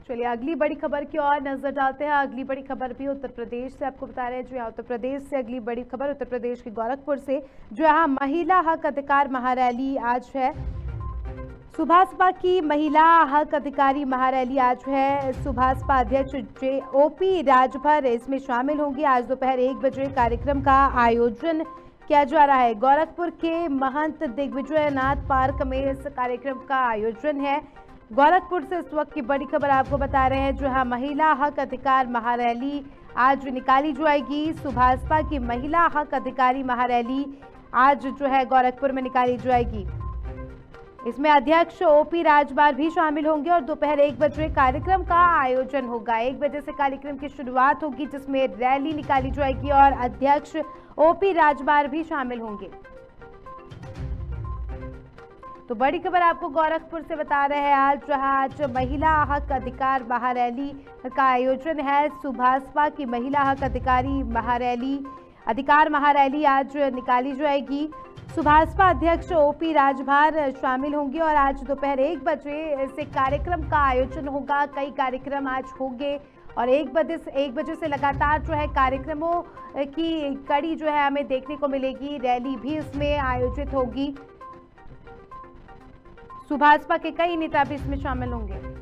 चलिए अगली बड़ी खबर की ओर नजर डालते हैं। अगली बड़ी खबर भी उत्तर प्रदेश से आपको बता रहे हैं। जो यहाँ उत्तर प्रदेश से अगली बड़ी खबर उत्तर प्रदेश के गोरखपुर से, जो यहाँ महिला हक अधिकार महारैली आज है। सुभाषपा की महिला हक अधिकारी महारैली आज है। सुभाषपा अध्यक्ष ओपी राजभर इसमें शामिल होंगी। आज दोपहर 1 बजे कार्यक्रम का आयोजन किया जा रहा है। गोरखपुर के महंत दिग्विजयनाथ पार्क में इस कार्यक्रम का आयोजन है। गोरखपुर से इस वक्त की बड़ी खबर आपको बता रहे हैं। जो है महिला हक अधिकार महारैली आज निकाली जाएगी। सुभाषपा की महिला हक अधिकारी महारैली आज जो है गोरखपुर में निकाली जाएगी। इसमें अध्यक्ष ओपी राजभर भी शामिल होंगे और दोपहर 1 बजे कार्यक्रम का आयोजन होगा। 1 बजे से कार्यक्रम की शुरुआत होगी, जिसमें रैली निकाली जाएगी और अध्यक्ष ओपी राजभर भी शामिल होंगे। तो बड़ी खबर आपको गोरखपुर से बता रहे हैं। आज महिला हक अधिकार महारैली का आयोजन है। सुभाषपा की महिला हक अधिकारी अधिकार महारैली आज निकाली जाएगी। सुभाषपा अध्यक्ष ओपी राजभर शामिल होंगे और आज दोपहर 1 बजे से कार्यक्रम का आयोजन होगा। कई कार्यक्रम आज होंगे और 1 बजे से लगातार जो है कार्यक्रमों की कड़ी जो है हमें देखने को मिलेगी। रैली भी इसमें आयोजित होगी। सुभाषपा के कई नेता भी इसमें शामिल होंगे।